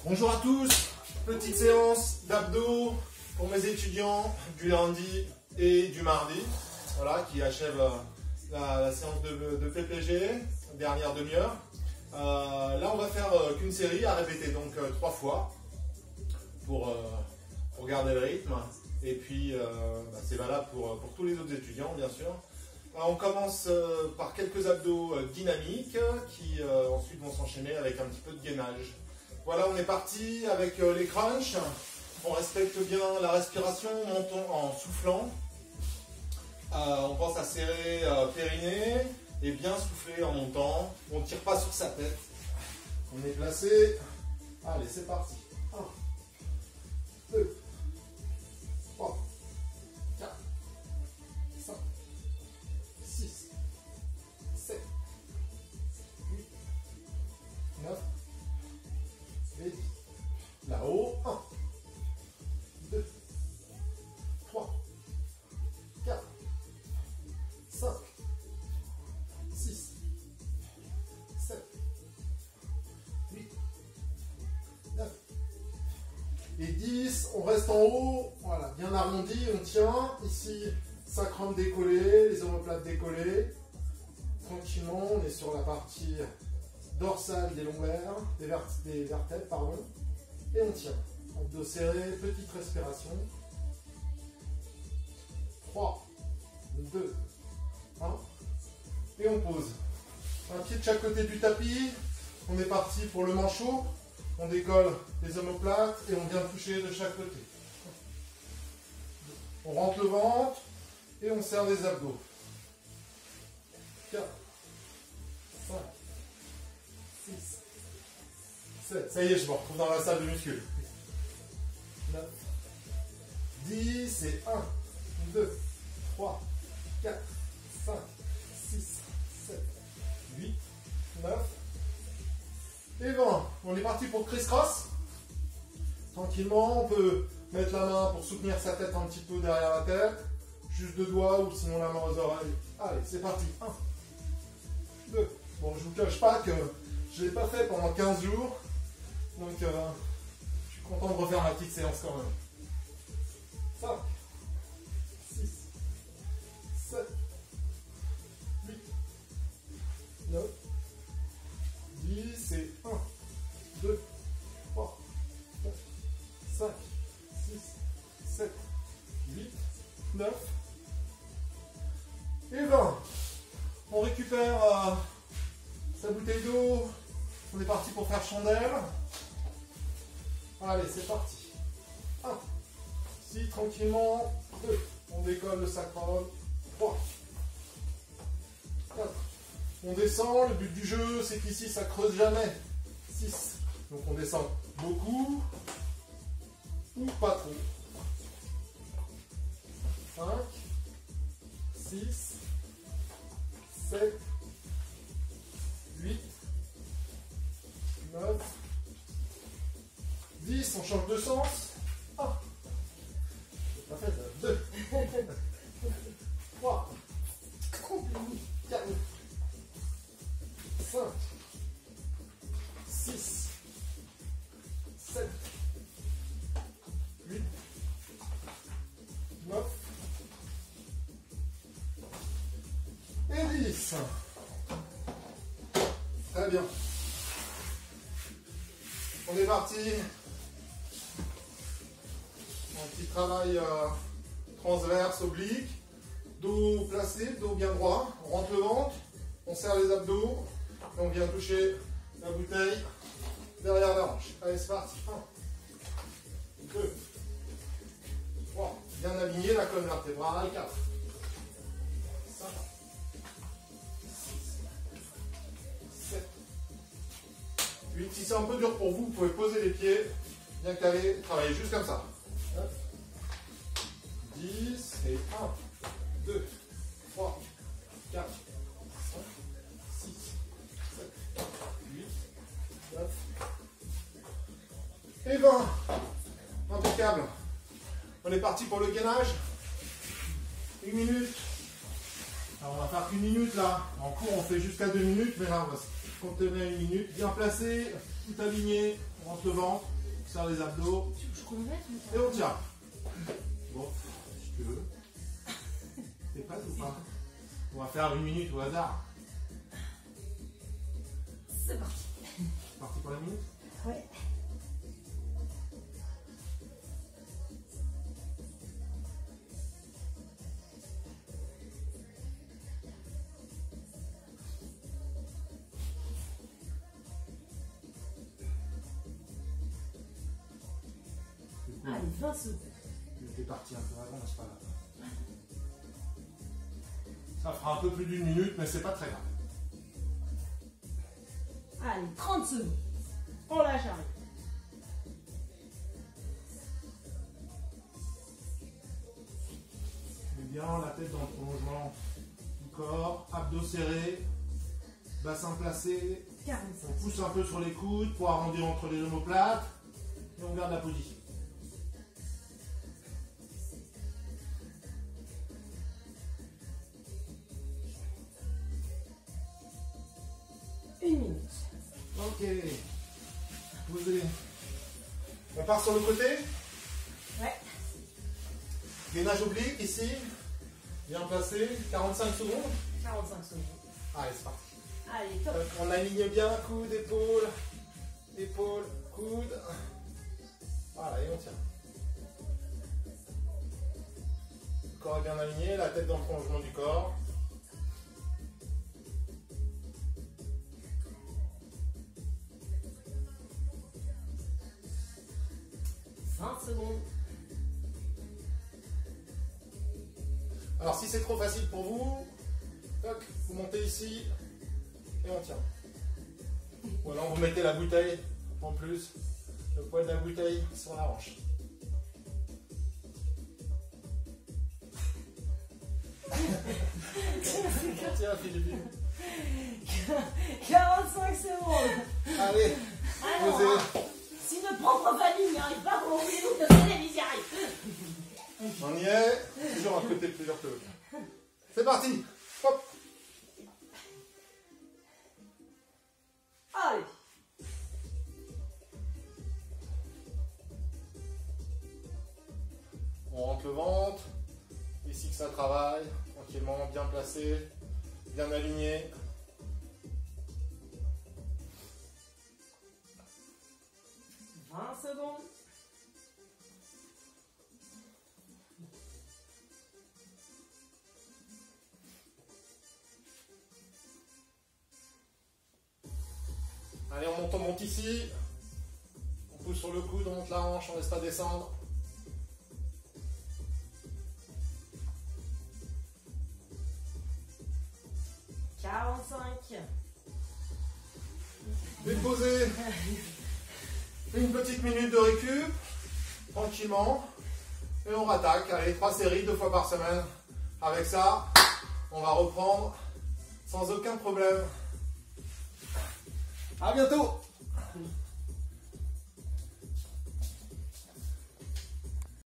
Bonjour à tous, petite séance d'abdos pour mes étudiants du lundi et du mardi, voilà, qui achève la séance de PPG, dernière demi-heure. Là on va faire qu'une série à répéter, donc 3 fois pour garder le rythme, et puis c'est valable pour tous les autres étudiants bien sûr. On commence par quelques abdos dynamiques qui ensuite vont s'enchaîner avec un petit peu de gainage. Voilà, on est parti avec les crunchs. On respecte bien la respiration, montons en soufflant. On pense à serrer périnée et bien souffler en montant. On ne tire pas sur sa tête. On est placé. Allez, c'est parti. 1, 2, 3, 4, 5, 6, 7, 8, 9, et 10. Là-haut, 1, 2, 3, 4, 5, 6, 7, 8, 9 et 10. On reste en haut, voilà, bien arrondi, on tient. Ici, sacrum décollé, les omoplates décollées. Tranquillement, on est sur la partie dorsale des lombaires, des vertèbres, pardon. Et on tient. Abdos serrés, petite respiration. 3, 2, 1. Et on pose. Un pied de chaque côté du tapis. On est parti pour le manchot. On décolle les omoplates et on vient toucher de chaque côté. On rentre le ventre et on serre les abdos. 4, 5, 6, 7. Ça y est, je me retrouve dans la salle de muscu. 9, 10 et 1, 2, 3, 4, 5, 6, 7, 8, 9 et 20. On est parti pour criss-cross. Tranquillement, on peut mettre la main pour soutenir sa tête un petit peu derrière la tête. Juste 2 doigts ou sinon la main aux oreilles. Allez, c'est parti. 1, 2. Bon, je ne vous cache pas que je ne l'ai pas fait pendant 15 jours. Donc, je suis content de refaire ma petite séance quand même. 5, 6, 7, 8, 9, 10 et 1, 2, 3, 4, 5, 6, 7, 8, 9 et 20. On récupère sa bouteille d'eau. On est parti pour faire chandelle. Allez, c'est parti. 1. Ici, tranquillement. 2. On décolle le sacrum. 3. 4. On descend. Le but du jeu, c'est qu'ici, ça creuse jamais. 6. Donc, on descend beaucoup ou pas trop. 5. 6. 7. 8. 9, 10, on change de sens. 1, pas fait, 2, 3, 4, 5, 6, 7, 8, 9 et 10. Très bien. On est parti. Un petit travail transverse, oblique. Dos placé, dos bien droit. On rentre le ventre. On serre les abdos. Et on vient toucher la bouteille derrière la hanche. Allez, c'est parti. 1, 2, 3. Bien aligné la colonne vertébrale. 4, 5, 6, 7, 8. Si c'est un peu dur pour vous, vous pouvez poser les pieds, bien calés, travailler juste comme ça. 9, 10 et 1, 2, 3, 4, 5, 6, 7, 8, 9 et 20. Impeccable. On est parti pour le gainage. 1 minute. Alors on va faire qu'1 minute là. En cours on fait jusqu'à 2 minutes, mais là on va On tenait 1 minute. Bien placé, tout aligné. On rentre le ventre, on serre les abdos. Et on tient. Bon, si tu veux. T'es prête ou pas? On va faire 1 minute au hasard. C'est parti. C'est parti pour la minute? Ouais. Allez, 20 secondes. T'es parti un peu avant, c'est pas grave. Ça fera un peu plus d'1 minute, mais c'est pas très grave. Allez, 30 secondes. On lâche arrière. Mets bien la tête dans le prolongement du corps, abdos serrés, bassin placé. 45. On pousse un peu sur les coudes pour arrondir entre les omoplates et on garde la position. Ok. Posez. On part sur le côté. Ouais. Gainage oblique ici. Bien placé. 45 secondes. 45 secondes. Allez, c'est parti. Allez, top. On aligne bien coude, épaule. Épaule, coude. Voilà, et on tient. Le corps est bien aligné, la tête dans le prolongement du corps. Secondes. Alors si c'est trop facile pour vous, toc, vous montez ici et on tient. Ou alors vous mettez la bouteille en plus, le poids de la bouteille sur la hanche. Tiens Philippine. 45 secondes. Allez, Alors, posez. si notre propre famille n'y arrive pas, comment voulez-vous que notre télévision y arrive? On y est, toujours à côté de plusieurs peu. C'est parti. Hop. Allez. On rentre le ventre, ici que ça travaille, tranquillement, bien placé, bien aligné. Secondes. Allez, on monte ici. On pousse sur le coude, on monte la hanche, on laisse pas descendre. Déposez. Une petite minute de récup, tranquillement, et on rattaque. Allez, 3 séries, 2 fois par semaine. Avec ça, on va reprendre sans aucun problème. À bientôt.